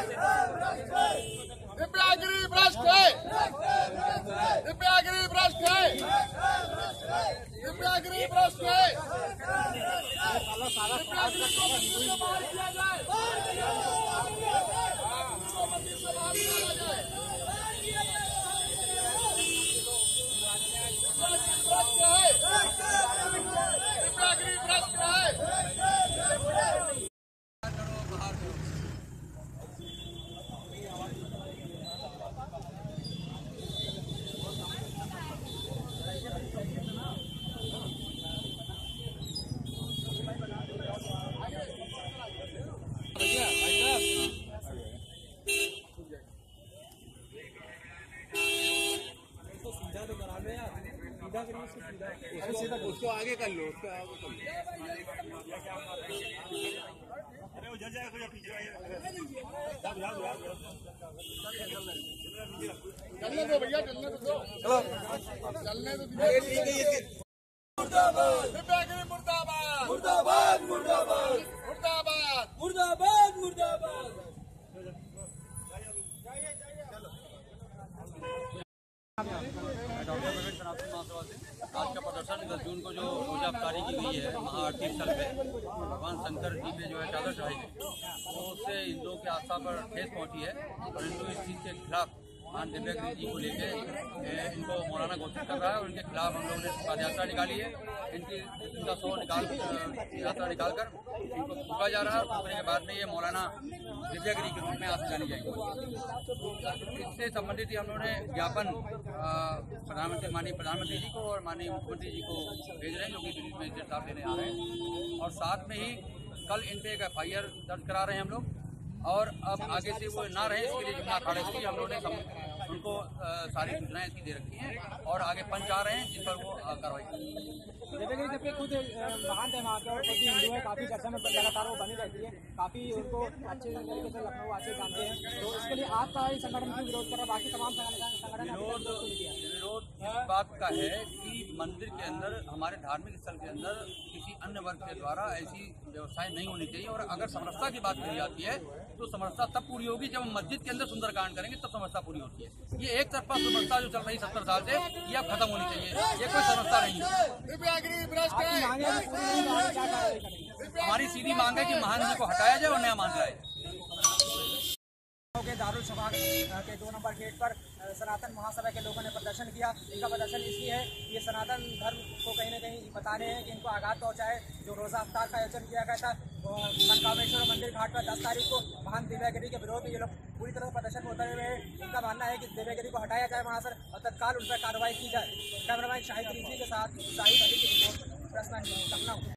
दिव्यागिरी भ्रष्ट है, दिव्यागिरी भ्रष्ट है, दिव्यागिरी भ्रष्ट है, दिव्यागिरी को मंदिर से बाहर किया जाए, मंदिर से बाहर किया जाए, भ्रष्ट है, दिव्यागिरी भ्रष्ट है। सीधा उसको आगे कर लो, उसको आगे कर लो। अरे वो जल जाएगा, पीछे चलने दो भैया, चलने दो, चलो चलने दो। मुर्दाबाद दिव्यागिरी, मुर्दाबाद मुर्दाबाद मुर्दाबाद मुर्दाबाद मुर्दाबाद मुर्दाबाद। आज का प्रदर्शन 10 जून को जो पूजा अफ्तारी की गई है महाआरती स्थल पे, भगवान शंकर जी पे जो है चादर चढ़ाई गई, तो उससे हिंदुओं की आस्था पर ठेस पहुंची है और हिंदू इस चीज़ के खिलाफ मान दिव्यागिरी जी को लेके इनको मौलाना घोषित कर रहा है और इनके खिलाफ हम लोगों ने पद यात्रा निकाली है। इनका शो यात्रा निकाल कर इनको फूका जा रहा है और फूकने के बाद में ये मौलाना दिव्यागिरी के रूप में आज जानी जाएंगे। इससे संबंधित ही हम लोगों ने ज्ञापन माननीय प्रधानमंत्री जी को और माननीय मुख्यमंत्री जी को भेज रहे हैं, जो कि दिल्ली में साहब लेने आ रहे हैं। और साथ में ही कल इन पे एक FIR दर्ज करा रहे हैं हम लोग, और अब आगे से वो ना रहे इसके लिए जितना अखाड़े की हम लोगों ने उनको सारी सूचनाएं इसकी दे रखी हैं और आगे पंच आ रहे हैं जिस पर वो कार्रवाई करेंगे। जबकि खुद महान है वहाँ के और खुद हिंदू है, काफ़ी चर्चा में लगातार वो बनी रहती है, काफ़ी उनको अच्छे तरीके से लखनऊ आके जानते हैं, तो इसके लिए आपका ही संगठन क्यों विरोध कर रहा है? बाकी तमाम संगठन विरोध इस बात का है कि मंदिर के अंदर, हमारे धार्मिक स्थल के अंदर किसी अन्य वर्ग के द्वारा ऐसी व्यवस्थाएं नहीं होनी चाहिए। और अगर समरसता की बात कही जाती है तो समरसता तब पूरी होगी जब हम मस्जिद के अंदर सुंदरकांड करेंगे, तब समरसता पूरी होती है। ये एक तरफा समरसता जो चल रही 70 साल से, ये अब खत्म होनी चाहिए, ये कोई समरसता नहीं है। हमारी सीधी मांग है कि महान जी को हटाया जाए और नया मान लाए। दारुल सभा के 2 नंबर गेट पर सनातन महासभा के लोगों ने प्रदर्शन किया। इनका प्रदर्शन इसलिए है कि ये सनातन धर्म को कहीं न कहीं बता रहे हैं कि इनको आघात पहुंचाए। जो रोज़ा अफ्तार का आयोजन किया गया था मनकामेश्वर मंदिर घाट पर 10 तारीख को महान दिव्यागिरी के विरोध में ये लोग पूरी तरह प्रदर्शन में उतरे हुए हैं। इनका मानना है कि दिव्यागिरी को हटाया जाए वहाँ से और तत्काल उन पर कार्रवाई की जाए। कैमरामैन शाहिद रिजवी के साथ शाहिद अली की रिपोर्ट, प्रश्न लखनऊ।